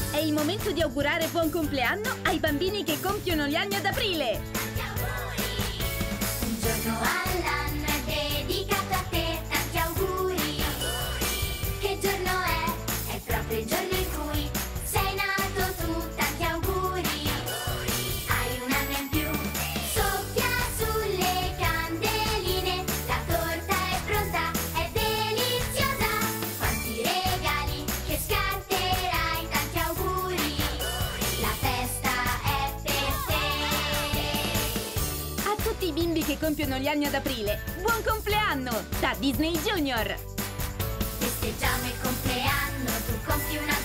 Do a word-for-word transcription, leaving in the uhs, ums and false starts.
È il momento di augurare buon compleanno ai bambini che compiono gli anni ad aprile! Tanti auguri! Un giorno all'anno è dedicato a te, tanti auguri! Che giorno è? È proprio il giorno in cui sei nato tu, tanti auguri! Hai un anno in più, soffia sulle candeline, la torta è pronta, è deliziosa! Quanti regali che scarterai, tanti auguri! La festa è per te! A tutti i bimbi che compiono gli anni ad aprile, buon compleanno da Disney Junior! Festeggiamo il compleanno, tu compi un